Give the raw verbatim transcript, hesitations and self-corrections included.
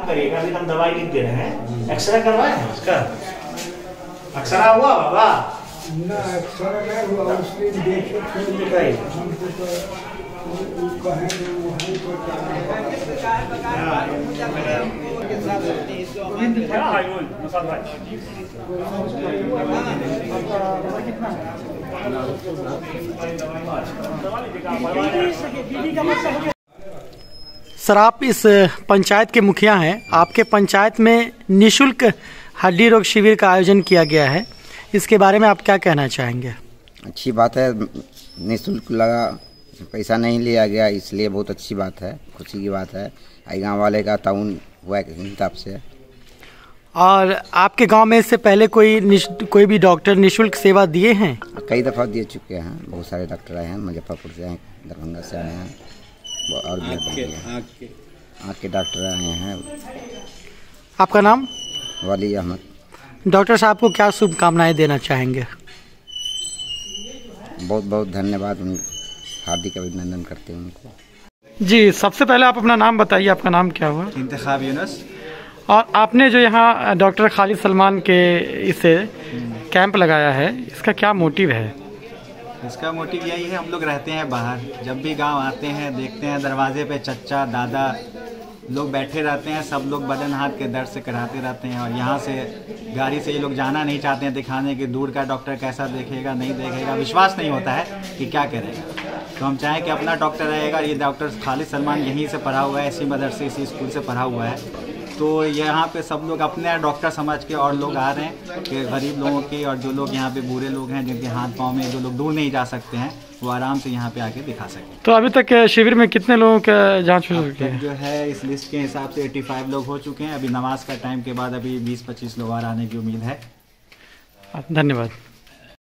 करिएगा, अभी हम दवाई लिख दे रहे हैं। एक्सरे करवाए हैं उसका? एक्सरा हुआ बाबा? ना एक्सरा नहीं हुआ, उसने देखे फिर दिखाई सर, आप इस पंचायत के मुखिया हैं। आपके पंचायत में निःशुल्क हड्डी रोग शिविर का आयोजन किया गया है, इसके बारे में आप क्या कहना चाहेंगे? अच्छी बात है, निःशुल्क लगा, पैसा नहीं लिया गया, इसलिए बहुत अच्छी बात है, खुशी की बात है। आई गाँव वाले का ताउन हुआ है हिसाब से। और आपके गांव में इससे पहले कोई कोई भी डॉक्टर निःशुल्क सेवा दिए हैं? कई दफ़ा दे चुके हैं, बहुत सारे डॉक्टर आए हैं, मुजफ्फरपुर से आए हैं, दरभंगा से आए हैं, और भी आँख के आँख के डॉक्टर आए हैं। आपका नाम? वली अहमद। डॉक्टर साहब को क्या शुभकामनाएं देना चाहेंगे? बहुत बहुत धन्यवाद, उन हार्दिक अभिनंदन करते हैं उनको। जी, सबसे पहले आप अपना नाम बताइए, आपका नाम क्या हुआ? इंतखाब यूनुस। और आपने जो यहाँ डॉक्टर खालिद सलमान के इसे कैंप लगाया है, इसका क्या मोटिव है? इसका मोटिव यही है, हम लोग रहते हैं बाहर, जब भी गांव आते हैं देखते हैं दरवाजे पे चच्चा दादा लोग बैठे रहते हैं, सब लोग बदन हाथ के दर्द से कराते रहते हैं। और यहाँ से गाड़ी से ये लोग जाना नहीं चाहते हैं दिखाने कि दूर का डॉक्टर कैसा देखेगा नहीं देखेगा, विश्वास नहीं होता है कि क्या करेगा। तो हम चाहें कि अपना डॉक्टर रहेगा। ये डॉक्टर खालिद सलमान यहीं से पढ़ा हुआ है, इसी मदरसे इसी स्कूल से पढ़ा हुआ है। तो यहाँ पे सब लोग अपने डॉक्टर समझ के और लोग आ रहे हैं कि गरीब लोगों के और जो लोग यहाँ पे बूढ़े लोग हैं जिनके हाथ पाँव में जो लोग दूर नहीं जा सकते हैं, वो आराम से यहाँ पे आके दिखा सकें। तो अभी तक शिविर में कितने लोगों का जांच हो चुकी है? जो है इस लिस्ट के हिसाब से पचासी लोग हो चुके हैं। अभी नमाज का टाइम के बाद अभी बीस पच्चीस लोग और आने की उम्मीद है। धन्यवाद।